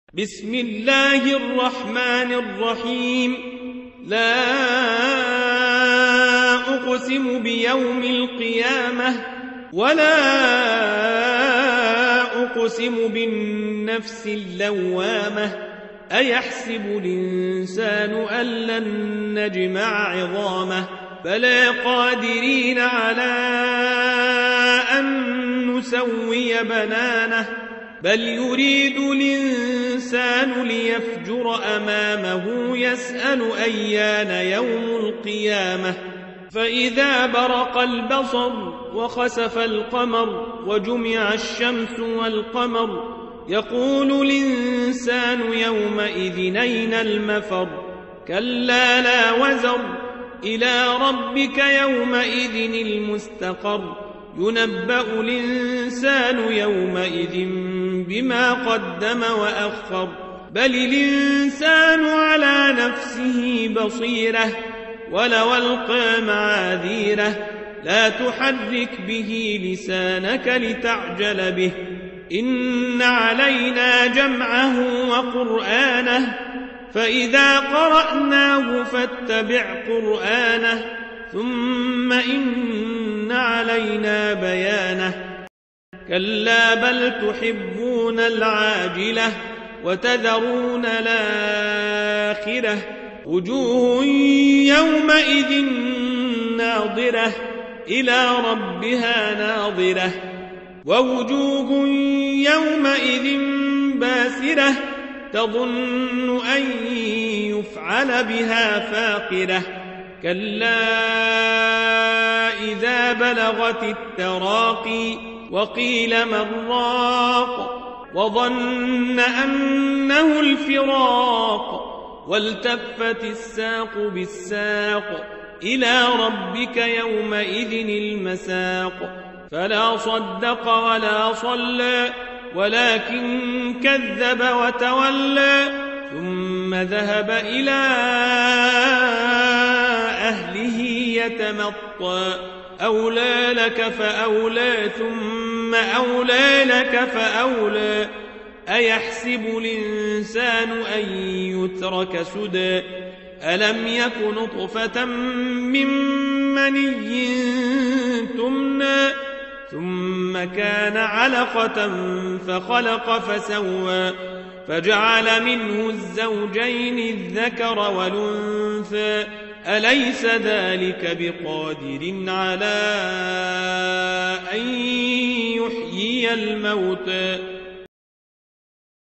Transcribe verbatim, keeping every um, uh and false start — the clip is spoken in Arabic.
بسم الله الرحمن الرحيم. لا أقسم بيوم القيامة ولا أقسم بالنفس اللوامة أيحسب الإنسان أن لن نجمع عظامه بلى قادرين على أن نسوي بنانه بل يريد الإنسان ليفجر أمامه يسأل أيان يوم القيامة فإذا برق البصر وخسف القمر وجمع الشمس والقمر يقول الإنسان يومئذ أين المفر كلا لا وزر إلى ربك يومئذ المستقر ينبأ الإنسان يومئذ بما قدم وأخر بل الإنسان على نفسه بصيرة ولو ألقى معاذيره لا تحرك به لسانك لتعجل به إن علينا جمعه وقرآنه فإذا قرأناه فاتبع قرآنه ثم إن علينا بيانه كلا بل تحبون العاجلة وتذرون الآخرة وجوه يومئذ ناظرة إلى ربها ناظرة ووجوه يومئذ باسرة تظن أن يفعل بها فاقرة كلا إذا بلغت التراقي وقيل من راق وظن أنه الفراق والتفت الساق بالساق إلى ربك يومئذ المساق فلا صدق ولا صلى ولكن كذب وتولى ثم ذهب إلى أهله يتمطى أولى لك فأولى ثم أولى لك فأولى أيحسب الإنسان أن يترك سدى ألم يك نطفة من مني تمنى ثم كان علقة فخلق فسوى فجعل منه الزوجين الذكر والأنثى أليس ذلك بقادر على أن يحيي الموتى